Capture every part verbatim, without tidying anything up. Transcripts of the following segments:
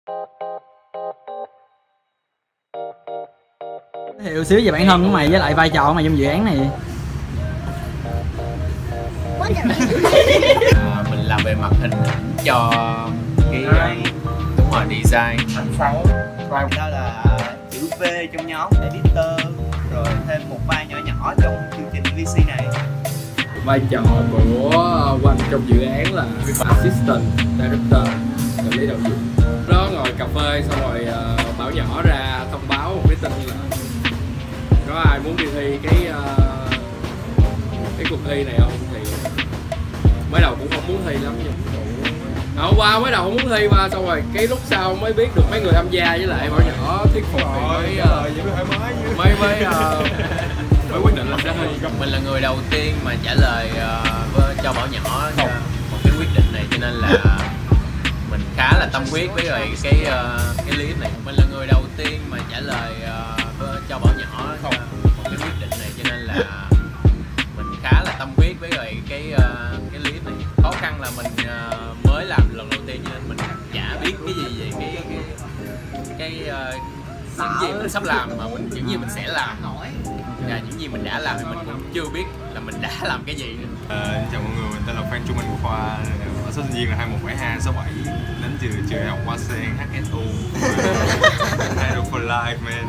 Hiểu xíu về bản thân của mày với lại vai trò của mày trong dự án này. À, mình làm về mặt hình ảnh cho cái đúng rồi design ánh sáng. Và đó là chữ V trong nhóm editor, rồi thêm một vai nhỏ nhỏ trong chương trình vê xê này. Vai trò của Quanh trong dự án là assistant director, trợ lý đạo diễn. Đó ngồi cà phê xong rồi uh, bảo nhỏ ra thông báo một cái tin là có ai muốn đi thi cái uh, cái cuộc thi này không, thì mới đầu cũng không muốn thi lắm nhưng hôm qua mới đầu không muốn thi mà xong rồi cái lúc sau mới biết được mấy người tham gia với lại bảo nhỏ thuyết phục thì mới uh, mới mới uh, mới quyết định làm ra thi. Mình là người đầu tiên mà trả lời uh, cho bảo nhỏ cho một cái quyết định này, cho nên là mình khá là tâm huyết với rồi cái uh, cái clip này. Mình là người đầu tiên mà trả lời uh, cho bảo nhỏ cho một cái quyết định này, cho nên là mình khá là tâm huyết với rồi cái uh, cái clip này. Khó khăn là mình uh, mới làm lần đầu tiên cho nên mình chả biết cái gì về cái cái cái uh, những gì mình sắp làm, mà mình những gì mình sẽ làm và những gì mình đã làm thì mình cũng chưa biết là mình đã làm cái gì nữa. À, chào mọi người, mình tên là Phan Trung Anh Khoa, ở số sinh viên là hai một bảy hai sáu bảy, đến từ trường đại học Hoa Sen hát ét u. Hero for life man.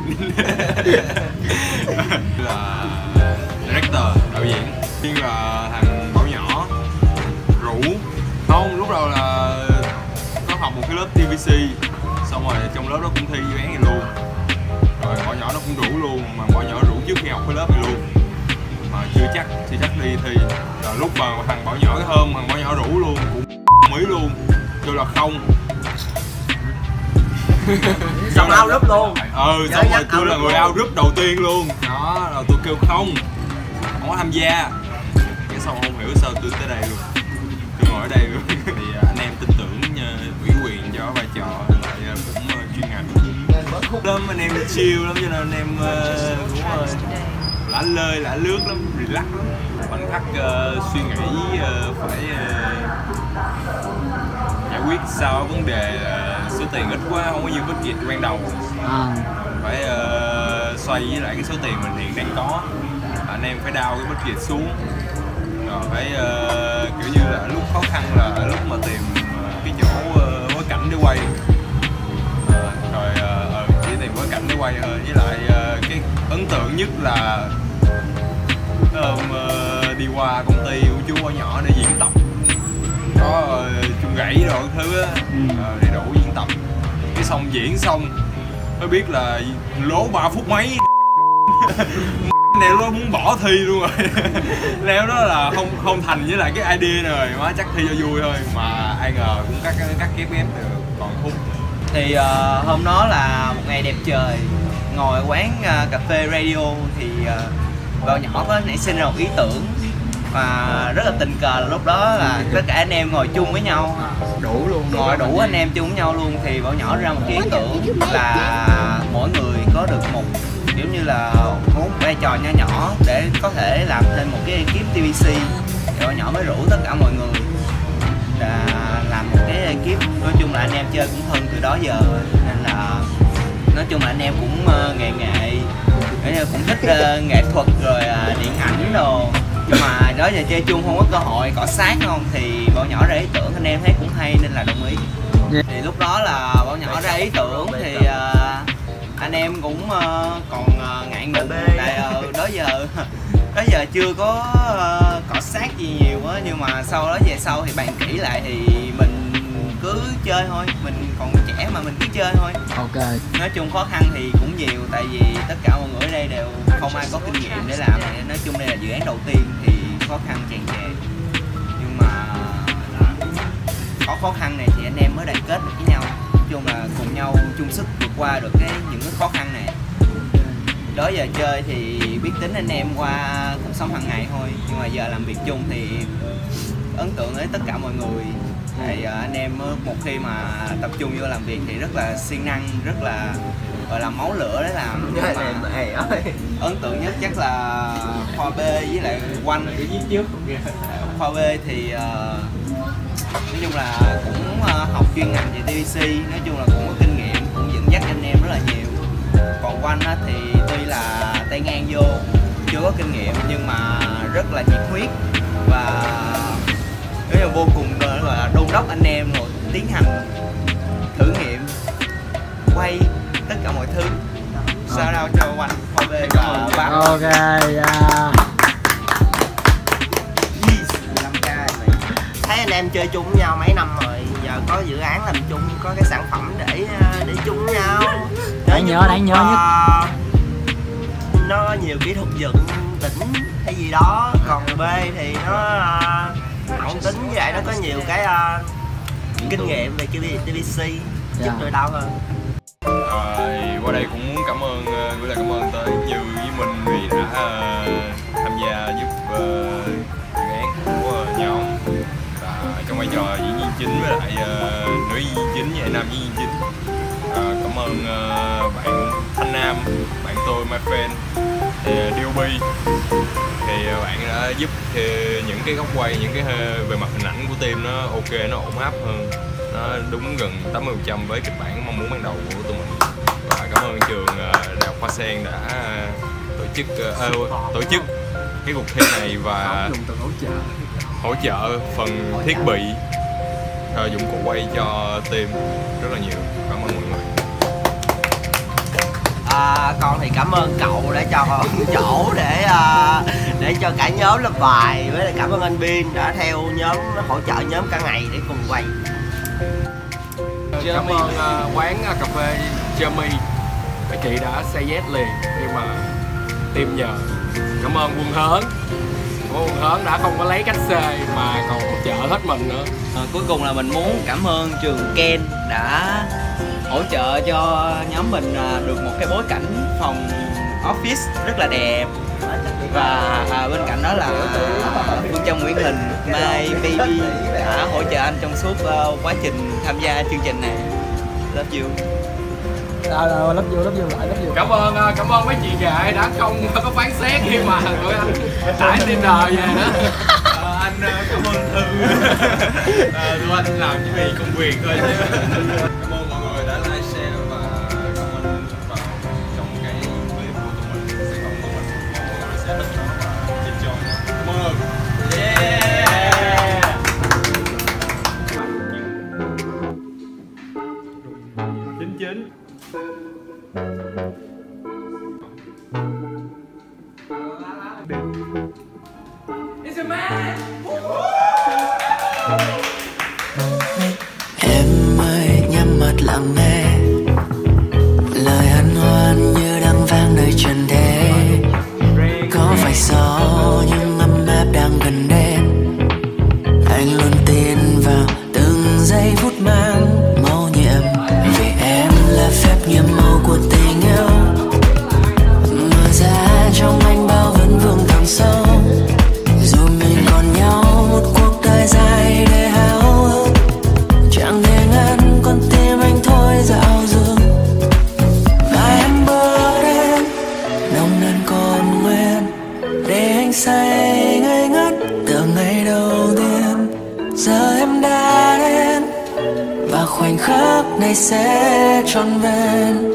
Là director, đạo diễn. Tiên là thằng Bảo Nhỏ rủ không, lúc đầu là có học một cái lớp tê vê xê, xong rồi trong lớp đó cũng thi dự án này luôn, rồi Bảo Nhỏ nó cũng rủ luôn, mà Bảo Nhỏ rủ trước khi học cái lớp này luôn mà chưa chắc chưa chắc đi thi. Rồi lúc mà thằng Bảo Nhỏ cái hôm thằng Bảo Nhỏ rủ luôn cũng mỹ luôn, kêu là không. Xong out group luôn. Ừ, xong rồi tôi là người out group đầu tiên luôn đó, rồi tôi kêu không không có tham gia. Cái xong không hiểu sao tôi tới đây luôn, tôi ngồi ở đây luôn. Thì anh em tin tưởng ủy quyền cho vai trò lại cũng chuyên ngành lắm, anh em chill lắm cho nên anh em cũng lả lơi lả lướt lắm, relax lắm. Khoảnh khắc uh, suy nghĩ uh, phải uh, giải quyết sao vấn đề uh, số tiền ít quá, không có nhiều budget ban đầu, à. Phải uh, xoay với lại cái số tiền mình hiện đang có, anh em phải đao cái budget xuống, rồi phải uh, kiểu như là lúc khó khăn là lúc mà tìm uh, cái chỗ uh, bối cảnh để quay, uh, rồi uh, chỉ tìm bối cảnh để quay thôi. Với lại uh, cái ấn tượng nhất là hôm uh, đi qua công ty của chú Bảo Nhỏ để diễn tập, có uh, chung gãy rồi cái thứ á, uh, đầy đủ diễn tập, cái xong diễn xong mới biết là lố ba phút mấy. Này nó muốn bỏ thi luôn rồi. Leo đó là không không thành với lại cái idea rồi, má chắc thi cho vui thôi mà ai ngờ cũng cắt cắt ghép ghép được còn khúc. Thì uh, hôm đó là một ngày đẹp trời, ngồi quán uh, cà phê radio thì uh, Bảo Nhỏ có nảy sinh ra một ý tưởng và rất là tình cờ là lúc đó là tất cả anh em ngồi chung với nhau, đủ luôn, ngồi đủ anh em chung với nhau luôn, thì Bảo Nhỏ ra một ý tưởng là mỗi người có được một kiểu như là một vai trò nhỏ nhỏ để có thể làm thêm một cái ekip tê vê xê. Thì Bảo Nhỏ mới rủ tất cả mọi người là làm một cái ekip. Nói chung là anh em chơi cũng thân từ đó giờ, nên là nói chung là anh em cũng uh, nghệ nghệ, cũng thích uh, nghệ thuật rồi uh, điện ảnh đồ, nhưng mà đó giờ chơi chung không có cơ hội cọ sát không, thì Bảo Nhỏ ra ý tưởng anh em thấy cũng hay nên là đồng ý. Thì lúc đó là Bảo Nhỏ ra ý tưởng thì uh, anh em cũng uh, còn uh, ngại ngùng, tại uh, đó giờ đó giờ chưa có uh, cọ sát gì nhiều á, nhưng mà sau đó về sau thì bàn kỹ lại thì mình cứ chơi thôi, mình còn trẻ mà mình cứ chơi thôi. Ok. Nói chung khó khăn thì cũng nhiều, tại vì tất cả mọi người ở đây đều không ai có kinh nghiệm để làm, nói chung đây là dự án đầu tiên thì khó khăn tràn trề, nhưng mà có khó khăn này thì anh em mới đoàn kết được với nhau, nói chung là cùng nhau chung sức vượt qua được cái những cái khó khăn này. Đó giờ chơi thì biết tính anh em qua cuộc sống hàng ngày thôi, nhưng mà giờ làm việc chung thì ấn tượng với tất cả mọi người. Thì anh em một khi mà tập trung vô làm việc thì rất là siêng năng, rất là gọi là máu lửa để làm. Nhưng mà ấn tượng nhất chắc là Khoa B với lại Quanh. Khoa B thì uh, nói chung là cũng uh, học chuyên ngành về tê vê xê, nói chung là cũng có kinh kinh nghiệm nhưng mà rất là nhiệt huyết và rất là vô cùng gọi là đôn đốc anh em rồi tiến hành thử nghiệm quay tất cả mọi thứ. Shout out cho Oanh, Hoa Bê và bác. Ok, yeah. Thấy anh em chơi chung với nhau mấy năm rồi, giờ có dự án làm chung, có cái sản phẩm để để chung với nhau. Đáng nhớ, đáng nhớ nhất. Nó nhiều kỹ thuật dựng tỉnh hay gì đó, còn B thì nó không tính, với lại nó có nhiều cái uh, kinh nghiệm về tê vê xê giúp đỡ đau hơn. Rồi, qua đây cũng muốn cảm ơn, gửi lời cảm ơn tới Như với Minh vì đã uh, tham gia giúp uh, dự án của nhóm và trong vai trò diễn viên chính với lại uh, nữ diễn viên chính với lại nam diễn viên chính. Uh, cảm ơn uh, bạn Thanh Nam, bạn tôi, my friend thì đê ô bê thì uh, bạn đã giúp thì những cái góc quay, những cái về mặt hình ảnh của team nó ok, nó ổn áp hơn, nó đúng gần tám mươi phần trăm với kịch bản mong muốn ban đầu của tụi mình. Và cảm ơn trường uh, Đại học Hoa Sen đã uh, tổ chức uh, uh, tổ chức cái cuộc thi này và hỗ trợ hỗ trợ phần thiết bị, uh, dụng cụ quay cho team rất là nhiều. Cảm ơn mọi người. À, con thì cảm ơn cậu đã cho con chỗ để uh, để cho cả nhóm làm bài, với lại cảm ơn anh Bin đã theo nhóm hỗ trợ nhóm cả ngày để cùng quay. Cảm ơn uh, quán uh, cà phê Jeremy, các chị đã say yes liền khi mà team nhờ. Cảm ơn Quân Hớn, Quân Hớn đã không có lấy cách xê mà còn hỗ trợ hết mình nữa. À, cuối cùng là mình muốn cảm ơn trường Ken đã hỗ trợ cho nhóm mình được một cái bối cảnh phòng office rất là đẹp, và à, bên cạnh đó là Phương Trâm Nguyễn Hình, My Baby đã hỗ trợ anh trong suốt uh, quá trình tham gia chương trình này. Love you. Rồi rồi, love you, love you lại, love you. Cảm ơn cảm ơn mấy chị gái đã không có phán xét khi mà tụi anh tải tin đời về đó. À, anh cảm ơn Thư. À, tụi anh làm chỉ vì công việc thôi chứ. Cảm ơn mọi người đã like, share và comment vào trong cái clip của tụi mình, sản phẩm của mình. Mọi người sẽ thích nó và enjoy nó. Cảm ơn. Yeah. Chính chính. Em ơi nhắm mắt lặng nghe lời hân hoan như đang vang nơi trần thế. Có phải gió nhưng ấm áp đang gần đến. Anh luôn tin vào từng giây phút mang màu nhiệm, vì em là phép nhiệm màu của tình yêu. Mở ra trong anh bao vấn vương đằng sâu, dù mình còn nhau một cuộc đời dài để háo hức. Chẳng thể ngăn con tim anh thôi dạo dừng, và em bước đến nồng nàn còn nguyên để anh say ngây ngất từ ngày đầu tiên. Giờ em đã đến và khoảnh khắc này sẽ trọn vẹn.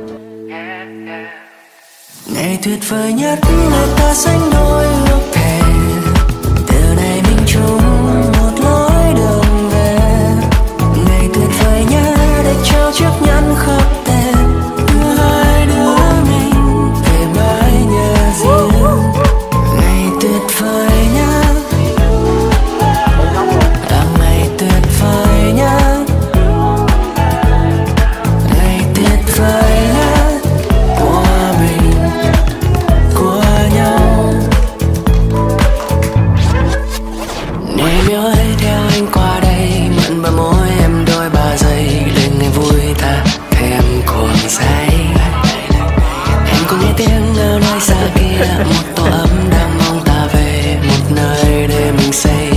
Ngày tuyệt vời nhất người ta sánh đôi ước thề, từ nay mình chung một lối đường về. Ngày tuyệt vời nhất để trao chiếc nhẫn khắc tên đưa hai đứa mình về mãi nhà riêng. Ngày tuyệt vời nhất là ngày tuyệt vời nhất, ngày tuyệt vời nhất của mình, của nhau. Em yêu ơi theo anh qua đây, mượn bờ môi em đôi ba giây, lên ngày vui ta thêm cuồng say. Em có nghe tiếng ở nơi xa kia, một tổ ấm đang mong ta về, một nơi để mình xây